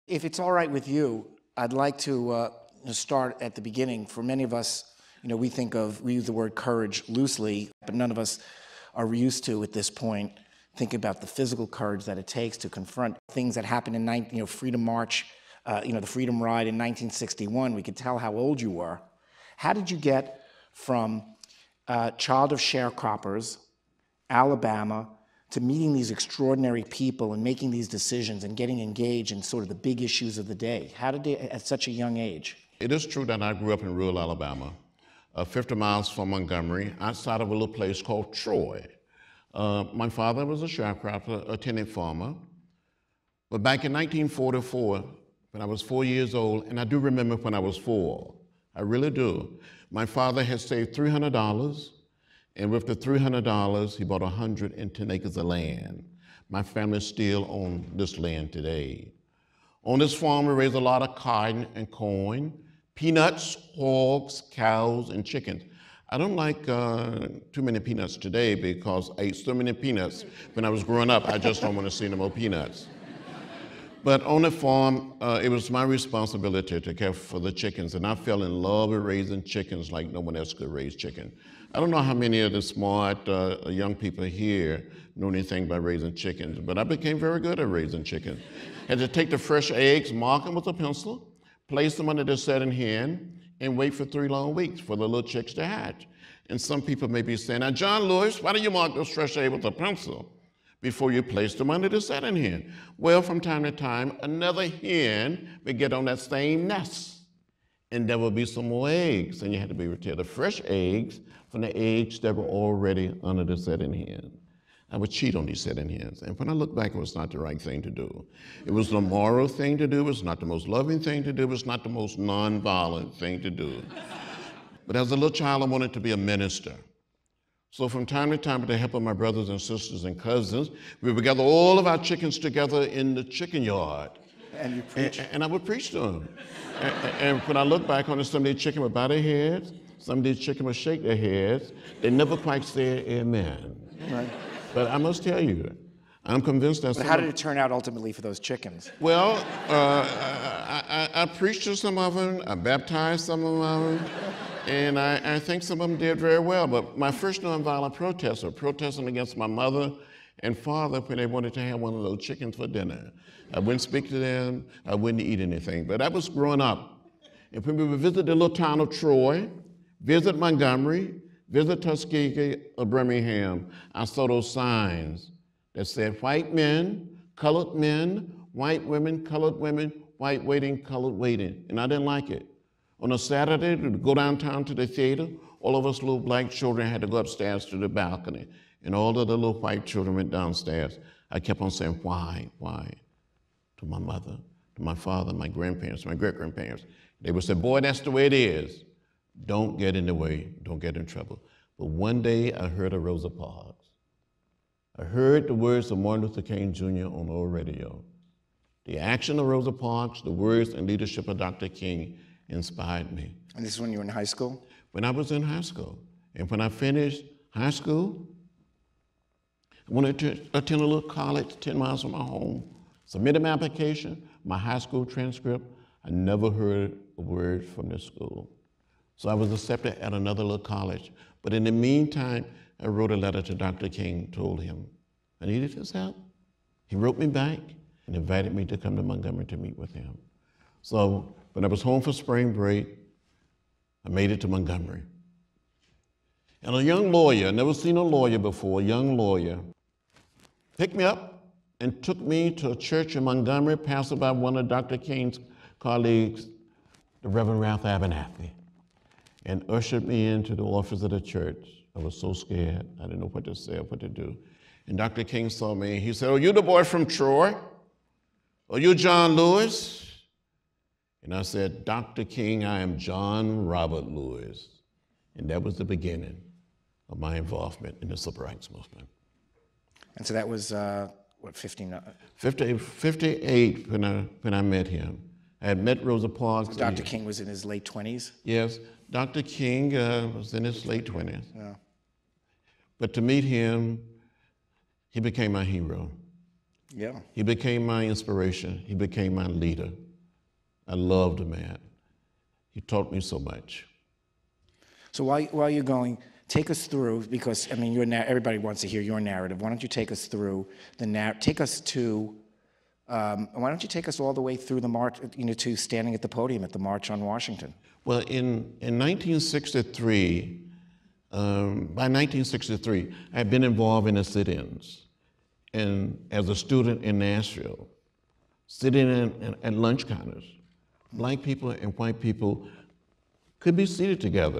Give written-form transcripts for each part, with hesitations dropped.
If it's all right with you, I'd like to start at the beginning. For many of us, we use the word courage loosely, but none of us are used to, at this point, think about the physical courage that it takes to confront things that happened in Freedom March, the Freedom Ride in 1961. We could tell how old you were. How did you get from child of sharecroppers, Alabama, to meeting these extraordinary people and making these decisions and getting engaged in sort of the big issues of the day? How did they, at such a young age? It is true that I grew up in rural Alabama, 50 miles from Montgomery, outside of a little place called Troy. My father was a sharecropper, a tenant farmer. But back in 1944, when I was 4 years old, and I do remember when I was 4, I really do, my father had saved $300, and with the $300, he bought 110 acres of land. My family still owns this land today. On this farm, we raised a lot of cotton and corn, peanuts, hogs, cows, and chickens. I don't like too many peanuts today because I ate so many peanuts when I was growing up, I just don't want to see no more peanuts. But on the farm, it was my responsibility to care for the chickens, and I fell in love with raising chickens like no one else could raise chicken. I don't know how many of the smart young people here know anything about raising chickens, but I became very good at raising chickens. Had to take the fresh eggs, mark them with a pencil, place them under the setting hen, and wait for 3 long weeks for the little chicks to hatch. And some people may be saying, now, John Lewis, why do you mark those fresh eggs with a pencil before you place them under the setting hen? Well, from time to time, another hen would get on that same nest, and there would be some more eggs, and you had to be able to tell the fresh eggs from the eggs that were already under the setting hen. I would cheat on these setting hens, and when I look back, it was not the right thing to do. It was the moral thing to do, it was not the most loving thing to do, it was not the most nonviolent thing to do. But as a little child, I wanted to be a minister. So from time to time, with the help of my brothers and sisters and cousins, we would gather all of our chickens together in the chicken yard. And you preach? And I would preach to them. And when I look back on it, some of these chickens would bow their heads, some of these chickens would shake their heads. They never quite said amen. Right. But I must tell you, I'm convinced that. But how did it turn out ultimately for those chickens? Well, I preached to some of them, I baptized some of them, and I think some of them did very well. But my first nonviolent protests were protesting against my mother and father when they wanted to have one of those chickens for dinner. I wouldn't speak to them, I wouldn't eat anything. But I was growing up. And when we would visit the little town of Troy, visit Montgomery, visit Tuskegee or Birmingham, I saw those signs that said white men, white women, colored women, white waiting, colored waiting. And I didn't like it. On a Saturday, to go downtown to the theater, all of us little black children had to go upstairs to the balcony. And all of the little white children went downstairs. I kept on saying, why? To my mother, to my father, my grandparents, my great-grandparents. They would say, boy, that's the way it is. Don't get in the way, don't get in trouble. But one day I heard of Rosa Parks. I heard the words of Martin Luther King Jr. on old radio. The action of Rosa Parks, the words and leadership of Dr. King inspired me. And this is when you were in high school? When I was in high school. And when I finished high school, I wanted to attend a little college 10 miles from my home. Submitted my application, my high school transcript. I never heard a word from this school. So I was accepted at another little college. But in the meantime, I wrote a letter to Dr. King, told him I needed his help. He wrote me back and invited me to come to Montgomery to meet with him. So when I was home for spring break, I made it to Montgomery. And a young lawyer, never seen a lawyer before, a young lawyer, picked me up and took me to a church in Montgomery, pastored by one of Dr. King's colleagues, the Reverend Ralph Abernathy, and ushered me into the office of the church. I was so scared. I didn't know what to say or what to do. And Dr. King saw me. He said, "Oh, you the boy from Troy? Are you John Lewis?" And I said, "Dr. King, I am John Robert Lewis." And that was the beginning of my involvement in the Civil Rights Movement. And so that was, what, 59? 58 when I met him. I had met Rosa Parks. So Dr. King was in his late 20s? Yes, Dr. King was in his late 20s. Yeah. But to meet him, he became my hero. Yeah. He became my inspiration. He became my leader. I loved the man. He taught me so much. So while you're going, take us through, because I mean, everybody wants to hear your narrative. Why don't you take us through take us to, why don't you take us all the way through the march, to standing at the podium at the March on Washington? Well, in 1963, by 1963, I had been involved in the sit-ins. And as a student in Nashville, sitting at lunch counters, black people and white people could be seated together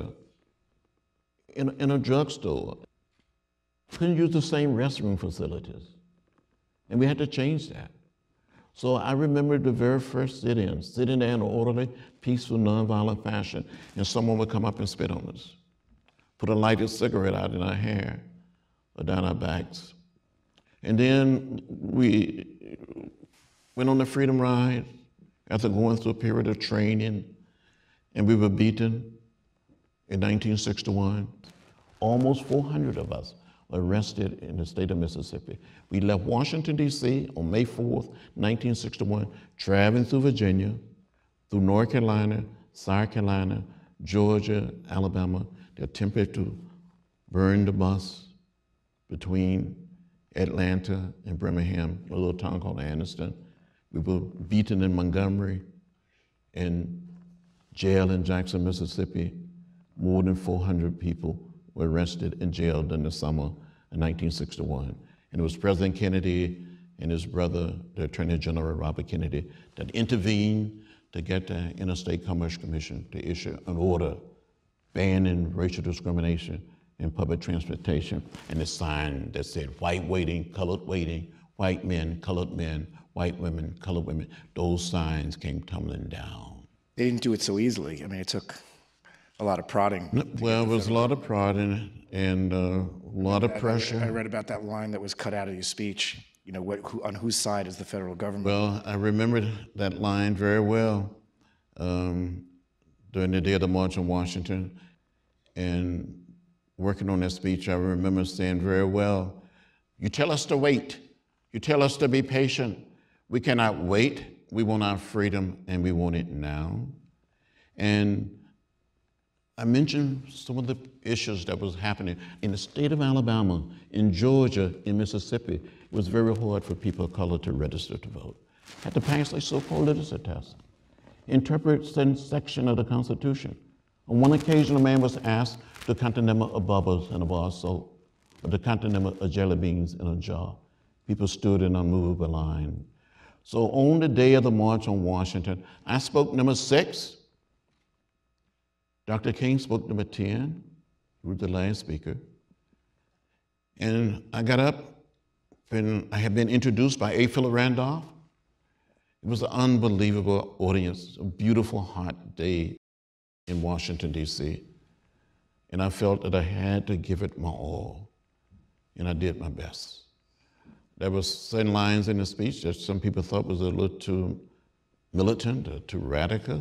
in a drugstore. Couldn't use the same restroom facilities. And we had to change that. So I remember the very first sit-in, sitting there in an orderly, peaceful, nonviolent fashion, and someone would come up and spit on us, put a lighted cigarette out in our hair or down our backs. And then we went on the Freedom Ride after going through a period of training, and we were beaten in 1961. Almost 400 of us were arrested in the state of Mississippi. We left Washington, D.C. on May 4th, 1961, traveling through Virginia, through North Carolina, South Carolina, Georgia, Alabama. They attempted to burn the bus between Atlanta and Birmingham, a little town called Anniston. We were beaten in Montgomery and jailed in Jackson, Mississippi. More than 400 people were arrested and jailed in the summer of 1961. And it was President Kennedy and his brother, the Attorney General Robert Kennedy, that intervened to get the Interstate Commerce Commission to issue an order banning racial discrimination in public transportation, and a sign that said white waiting, colored waiting, white men, white women, colored women. Those signs came tumbling down. They didn't do it so easily. I mean, it took a lot of prodding. Well, it was a lot of prodding and a lot of pressure. I read about that line that was cut out of your speech. On whose side is the federal government? Well, I remember that line very well during the day of the March on Washington. And working on that speech, I remember saying very well, you tell us to wait. You tell us to be patient. We cannot wait. We want our freedom, and we want it now. And I mentioned some of the issues that was happening in the state of Alabama, in Georgia, in Mississippi. It was very hard for people of color to register to vote. Had to pass a so-called literacy test, interpret certain section of the Constitution. On one occasion, a man was asked to count the number of bubbles in a bar of soap, or to count the number of jelly beans in a jar. People stood in unmovable line. So on the day of the March on Washington, I spoke number 6. Dr. King spoke number 10, who was the last speaker. And I got up, and I had been introduced by A. Philip Randolph. It was an unbelievable audience, a beautiful, hot day in Washington, D.C. And I felt that I had to give it my all, and I did my best. There were certain lines in the speech that some people thought was a little too militant or too radical.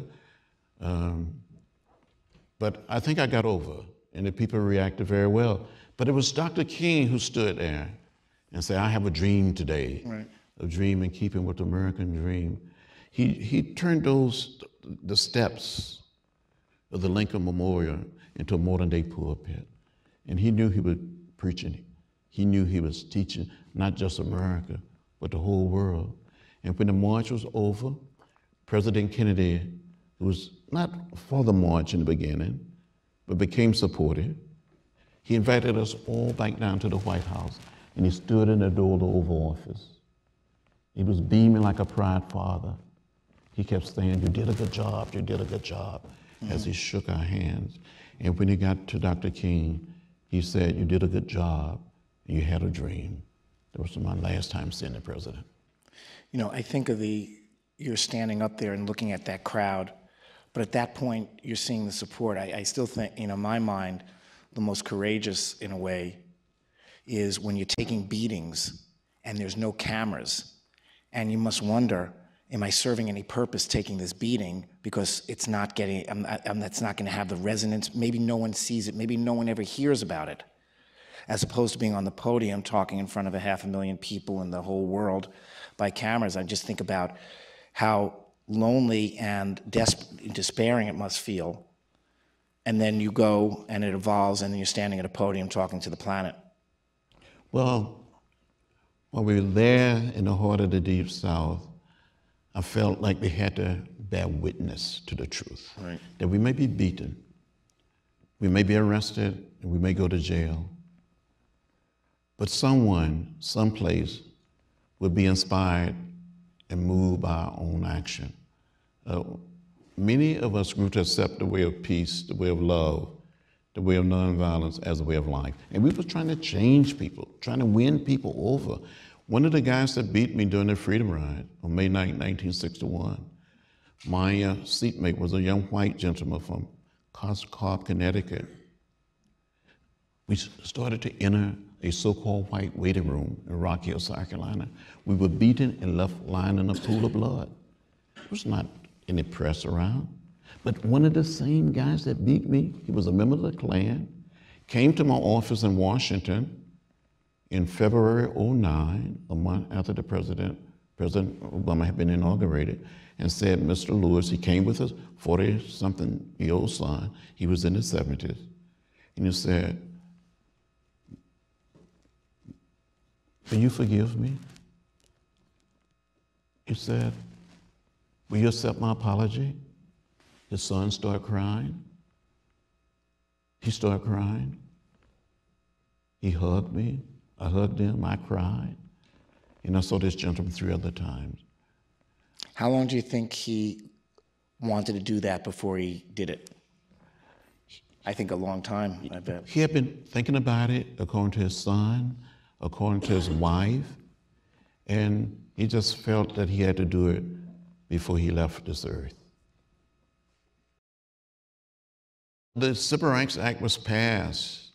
But I think I got over, and the people reacted very well. But it was Dr. King who stood there and said, I have a dream today, right. A dream in keeping with the American dream. He turned the steps of the Lincoln Memorial into a modern-day pulpit. And he knew he was preaching. He knew he was teaching not just America, but the whole world. And when the march was over, President Kennedy, who was not for the march in the beginning, but became supportive, he invited us all back down to the White House, and he stood in the door of the Oval Office. He was beaming like a proud father. He kept saying, you did a good job, you did a good job, as he shook our hands. And when he got to Dr. King, he said, you did a good job, and you had a dream. That was my last time seeing the president. I think of you're standing up there and looking at that crowd, but at that point, you're seeing the support. I still think, in my mind, the most courageous, in a way, is when you're taking beatings and there's no cameras, and you must wonder, am I serving any purpose taking this beating, because it's not getting, that's not going to have the resonance. Maybe no one sees it. Maybe no one ever hears about it, as opposed to being on the podium talking in front of 500,000 people in the whole world. by cameras. I just think about how lonely and despairing it must feel. And then you go and it evolves and then you're standing at a podium talking to the planet. Well, while we were there in the heart of the Deep South, I felt like we had to bear witness to the truth. Right. That we may be beaten, we may be arrested, and we may go to jail. But someone, someplace, will be inspired and moved by our own action. Many of us grew to accept the way of peace, the way of love, the way of nonviolence as a way of life. And we were trying to change people, trying to win people over. One of the guys that beat me during the Freedom Ride on May 9, 1961, my seatmate was a young white gentleman from Cobb, Connecticut. We started to enter a so-called white waiting room in Rock Hill, South Carolina. We were beaten and left lying in a pool of blood. There was not any press around. But one of the same guys that beat me, he was a member of the Klan, came to my office in Washington in February '09, a month after the President Obama had been inaugurated, and said, Mr. Lewis, he came with his 40-something-year-old son, he was in his 70s, and he said, will you forgive me? He said, will you accept my apology? His son started crying. He started crying. He hugged me. I hugged him. I cried. And I saw this gentleman 3 other times. How long do you think he wanted to do that before he did it? I think a long time, I bet. He had been thinking about it according to his son, according to his wife, and he just felt that he had to do it before he left this earth. The Civil Rights Act was passed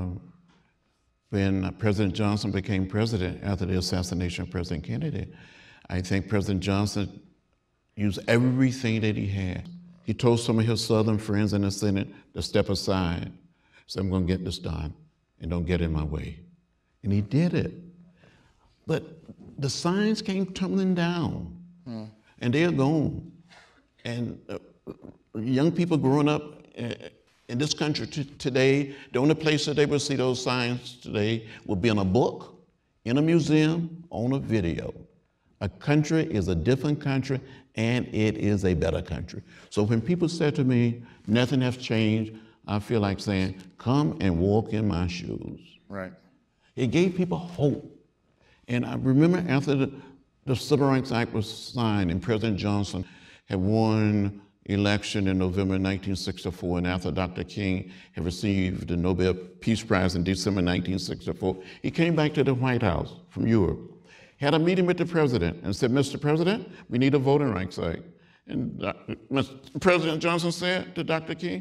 when President Johnson became president after the assassination of President Kennedy. I think President Johnson used everything that he had. He told some of his Southern friends in the Senate to step aside, so I'm going to get this done, and don't get in my way. And he did it. But the signs came tumbling down, and they're gone. And young people growing up in this country today, the only place that they will see those signs today will be in a book, in a museum, on a video. A country is a different country, and it is a better country. So when people say to me, nothing has changed, I feel like saying, come and walk in my shoes. Right. It gave people hope. And I remember after the Civil Rights Act was signed and President Johnson had won election in November 1964, and after Dr. King had received the Nobel Peace Prize in December 1964, he came back to the White House from Europe, had a meeting with the president and said, Mr. President, we need a voting rights act. And President Johnson said to Dr. King,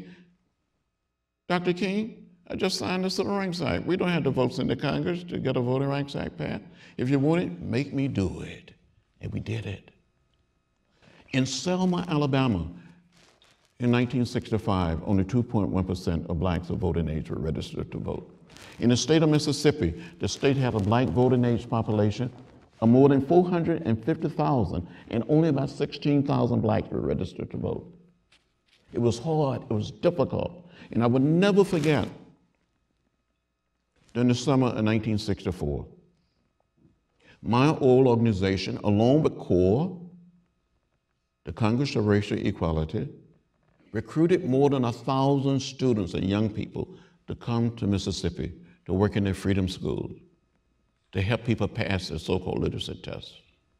Dr. King, I just signed the Civil Rights Act. We don't have the votes in the Congress to get a voting rights act passed. If you want it, make me do it. And we did it. In Selma, Alabama, in 1965, only 2.1% of blacks of voting age were registered to vote. In the state of Mississippi, the state had a black voting age population of more than 450,000, and only about 16,000 blacks were registered to vote. It was hard, it was difficult, and I would never forget, during the summer of 1964, my old organization, along with CORE, the Congress of Racial Equality, recruited more than 1,000 students and young people to come to Mississippi to work in their freedom schools, to help people pass their so-called literacy tests.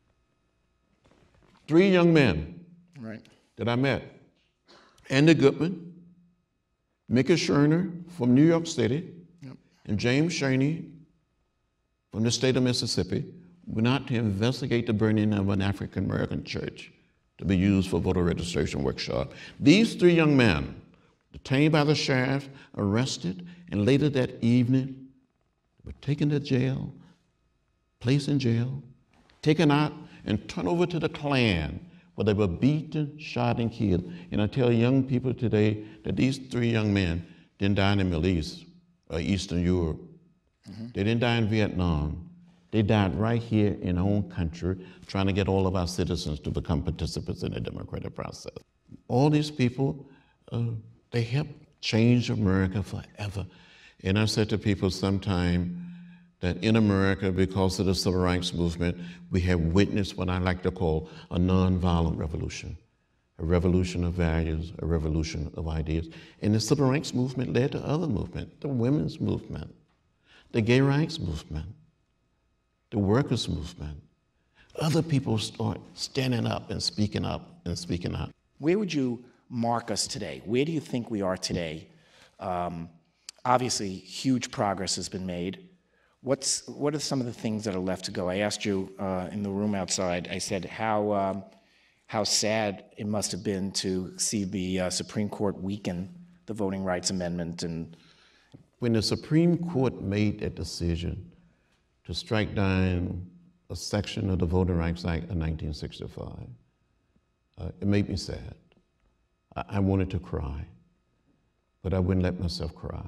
3 young men that I met, Andy Goodman, Mickey Scherner from New York City, and James Shaney from the state of Mississippi, went out to investigate the burning of an African-American church to be used for voter registration workshop. These 3 young men, detained by the sheriff, arrested, and later that evening, were taken to jail, placed in jail, taken out, and turned over to the Klan, where they were beaten, shot, and killed. And I tell young people today that these 3 young men didn't die in the Middle East or Eastern Europe. They didn't die in Vietnam. They died right here in our own country, trying to get all of our citizens to become participants in the democratic process. All these people, they helped change America forever. And I said to people sometime that in America, because of the civil rights movement, we have witnessed what I like to call a nonviolent revolution, a revolution of values, a revolution of ideas. And the civil rights movement led to other movements, the women's movement, the gay rights movement, the workers' movement. Other people start standing up and speaking up and speaking out. Where would you mark us today? Where do you think we are today? Obviously, huge progress has been made. What are some of the things that are left to go? I asked you in the room outside, I said how sad it must have been to see the Supreme Court weaken the Voting Rights Amendment. And when the Supreme Court made that decision to strike down a section of the Voting Rights Act of 1965, it made me sad. I wanted to cry, but I wouldn't let myself cry.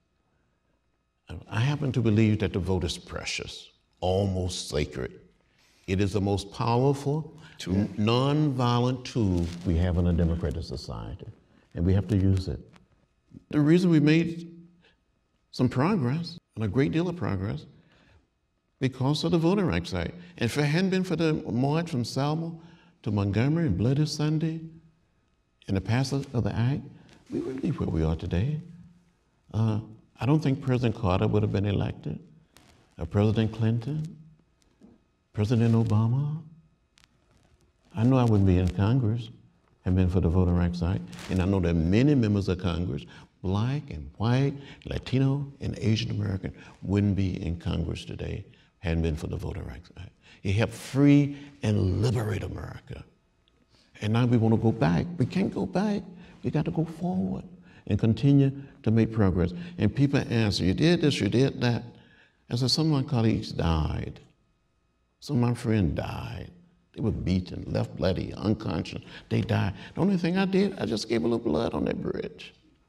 I happen to believe that the vote is precious, almost sacred. It is the most powerful, non-violent tool we have in a democratic society, and we have to use it. The reason we made some progress, and a great deal of progress, because of the Voting Rights Act. And if it hadn't been for the march from Selma to Montgomery and Bloody Sunday and the passage of the Act, we wouldn't be where we are today. I don't think President Carter would have been elected, or President Clinton, President Obama. I know I wouldn't be in Congress had been for the Voting Rights Act, and I know that many members of Congress, black and white, Latino and Asian American, wouldn't be in Congress today hadn't been for the Voting Rights Act. It helped free and liberate America. And now we want to go back. We can't go back. We got to go forward and continue to make progress. And people ask, you did this, you did that. I said, some of my colleagues died. Some of my friends died. They were beaten, left bloody, unconscious. They died. The only thing I did, I just gave a little blood on that bridge.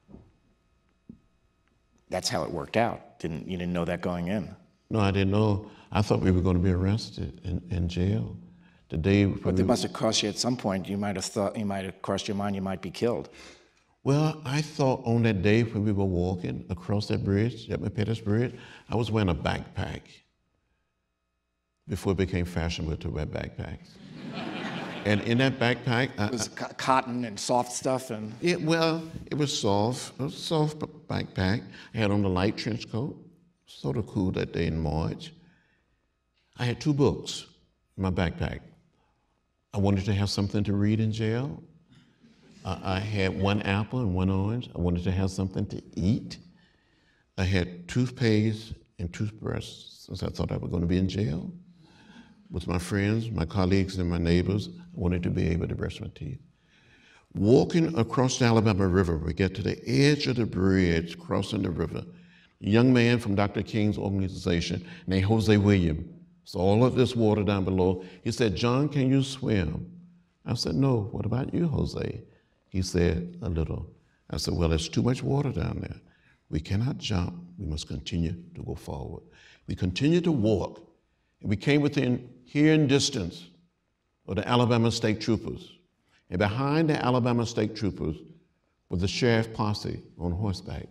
That's how it worked out. You didn't know that going in? No, I didn't know. I thought we were going to be arrested in jail. The day but it must have cost you at some point. You might have thought, you might have crossed your mind you might be killed. Well, I thought on that day when we were walking across that bridge, that Pettus Bridge, I was wearing a backpack before it became fashionable to wear backpacks. And in that backpack, it was cotton and soft stuff, and it was soft. It was a soft backpack. I had on a light trench coat, sort of cool that day in March. I had 2 books in my backpack. I wanted to have something to read in jail. I had 1 apple and 1 orange. I wanted to have something to eat. I had toothpaste and toothbrush, since I thought I was going to be in jail. With my friends, my colleagues, and my neighbors, I wanted to be able to brush my teeth. Walking across the Alabama River, we get to the edge of the bridge, crossing the river. A young man from Dr. King's organization named Jose Williams saw all of this water down below. He said, "John, can you swim?" I said, "No, what about you, Jose?" He said, "A little." I said, "Well, there's too much water down there. We cannot jump. We must continue to go forward." We continued to walk. And we came within hearing distance of the Alabama State Troopers. And behind the Alabama State Troopers was the sheriff posse on horseback.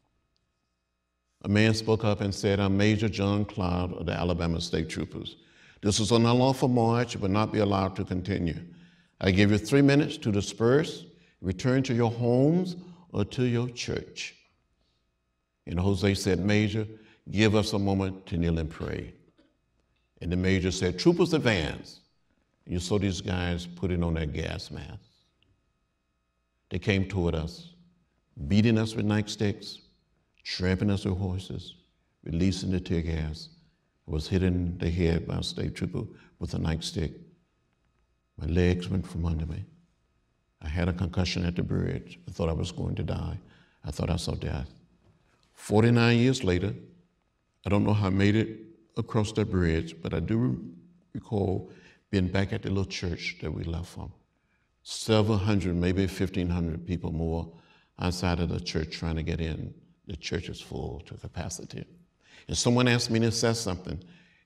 A man spoke up and said, "I'm Major John Cloud of the Alabama State Troopers. This is an unlawful march. It will not be allowed to continue. I give you 3 minutes to disperse, return to your homes or to your church." And Jose said, "Major, give us a moment to kneel and pray." And the major said, "Troopers, advance." And you saw these guys putting on their gas masks. They came toward us, beating us with nightsticks, trampling us with horses, releasing the tear gas. I was hit in the head by a state trooper with a nightstick. My legs went from under me. I had a concussion at the bridge. I thought I was going to die. I thought I saw death. 49 years later, I don't know how I made it across that bridge, but I do recall being back at the little church that we left from. Several hundred, maybe 1,500 people more outside of the church trying to get in. The church is full to capacity. And someone asked me to say something,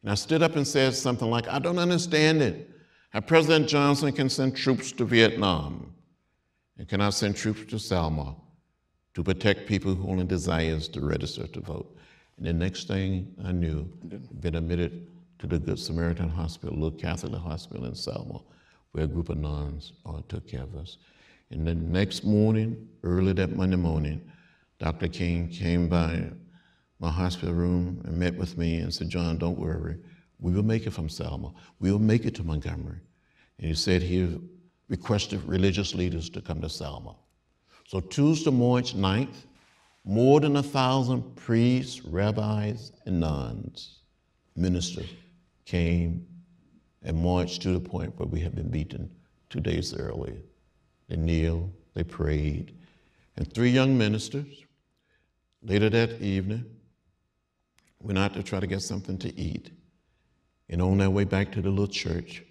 And I stood up and said something like, I don't understand it. How President Johnson can send troops to Vietnam and cannot send troops to Selma to protect people who only desires to register to vote. And the next thing I knew, been admitted to the Good Samaritan Hospital, a little Catholic hospital in Selma, where a group of nuns took care of us. And the next morning, early that Monday morning, Dr. King came by my hospital room and met with me and said, John, don't worry. We will make it from Selma. We will make it to Montgomery. And he said he requested religious leaders to come to Selma. So Tuesday, March 9th, more than 1,000 priests, rabbis, and nuns, ministers, came and marched to the point where we had been beaten 2 days earlier. They kneeled, they prayed, and 3 young ministers, later that evening, went out to try to get something to eat. And on their way back to the little church,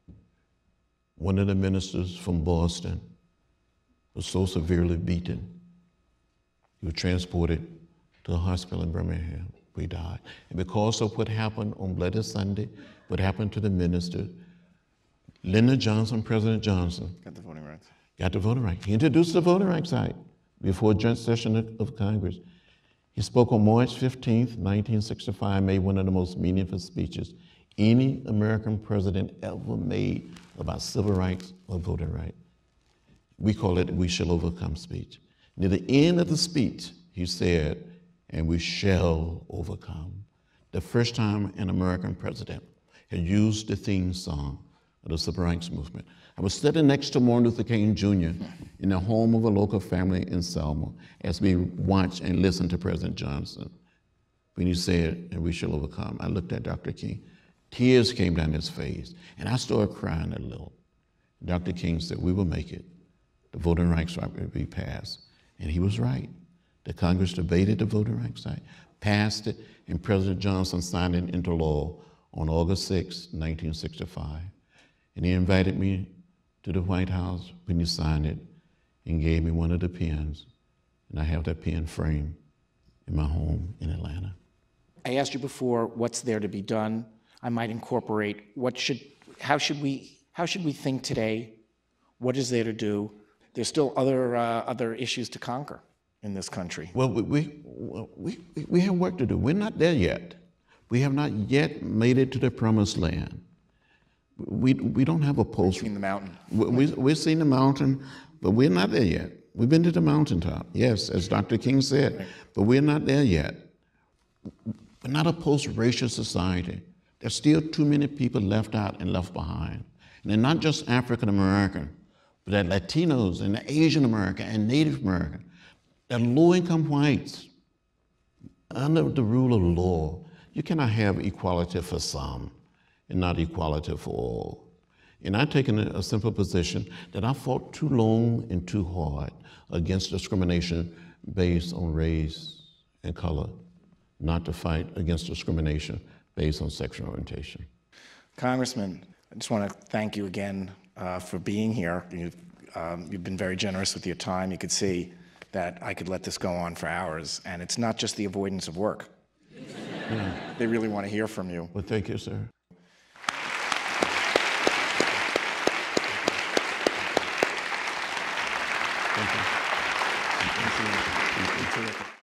one of the ministers from Boston was so severely beaten, he was transported to a hospital in Birmingham. We died. And because of what happened on Bloody Sunday, what happened to the minister, Lyndon Johnson, President Johnson, Got the voting rights. Got the voting rights. He introduced the Voting Rights Act before a joint session of Congress. He spoke on March 15th, 1965, made one of the most meaningful speeches any American president ever made about civil rights or voting rights. We call it "We Shall Overcome" speech. Near the end of the speech, he said, "And we shall overcome." The first time an American president had used the theme song of the civil rights movement. I was sitting next to Martin Luther King Jr. in the home of a local family in Selma as we watched and listened to President Johnson. When he said, "And we shall overcome," I looked at Dr. King. Tears came down his face, and I started crying a little. Dr. King said, "We will make it. The Voting Rights Act will be passed." And he was right. The Congress debated the Voting Rights Act, passed it, and President Johnson signed it into law on August 6, 1965. And he invited me to the White House when he signed it and gave me one of the pens. And I have that pen framed in my home in Atlanta. I asked you before, what's there to be done? I might incorporate, how should we think today? What is there to do? There's still other issues to conquer in this country. Well, we have work to do. We're not there yet. We have not yet made it to the promised land. We don't have a post. We've seen the mountain. We've seen the mountain, but we're not there yet. We've been to the mountaintop, yes, as Dr. King said, right. But we're not there yet. We're not a post-racial society. There's still too many people left out and left behind. And they're not just African American, but they're Latinos and Asian American and Native American. They're low-income whites. Under the rule of law, you cannot have equality for some and not equality for all. And I've taken a simple position that I fought too long and too hard against discrimination based on race and color, not to fight against discrimination based on sexual orientation. Congressman, I just want to thank you again for being here. You've been very generous with your time. You could see that I could let this go on for hours, and it's not just the avoidance of work. Yeah. They really want to hear from you. Well, thank you, sir. Thank you.